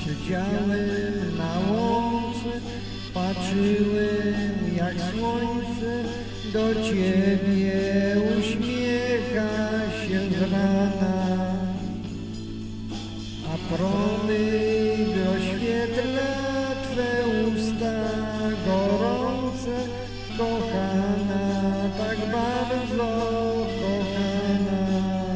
Siedziałem na łące, patrzyłem jak słońce do Ciebie uśmiecha się z rana, a promyk rozświetla Twe usta gorące, kochana, tak bardzo kochana.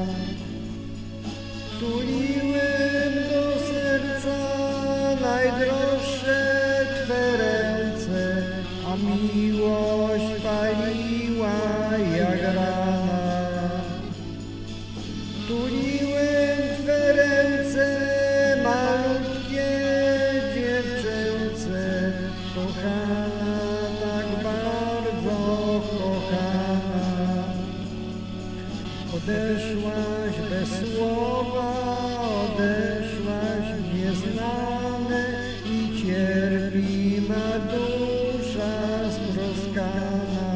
Tuliłem do serca najdroższe Twe ręce, a miłość paliła jak rana. Tuliłem Twe ręce, malutkie dziewczęce, kochana, tak bardzo kochana. Odeszłaś bez słowa, odeszłaś w nieznane i cierpi ma dusza stroskana.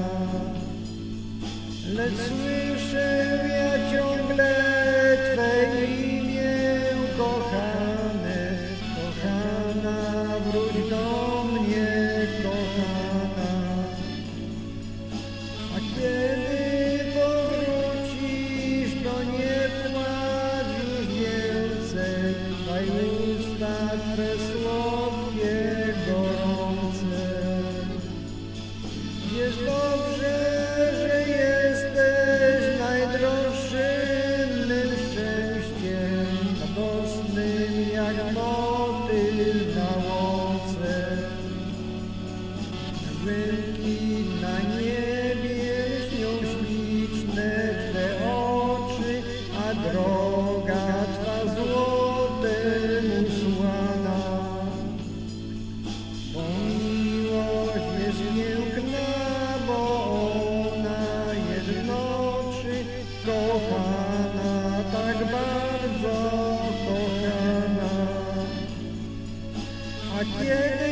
Lecz słyszę ja ciągle Twe imię, kochane, kochana, wróć do mnie, kochana. A kiedy powrócisz, to nie płacz już więcej, daj usta Twe słodkie, gorące. Wiesz dobrze, że jesteś najdroższym mym szczęściem, radosnym jak motyl na łące. Błękit na niebie śnią śliczne Twe oczy, a droga Twa złotem usłana. Bo miłość jest piękna, bo ona jednoczy, kochana, tak bardzo kochana. A kiedy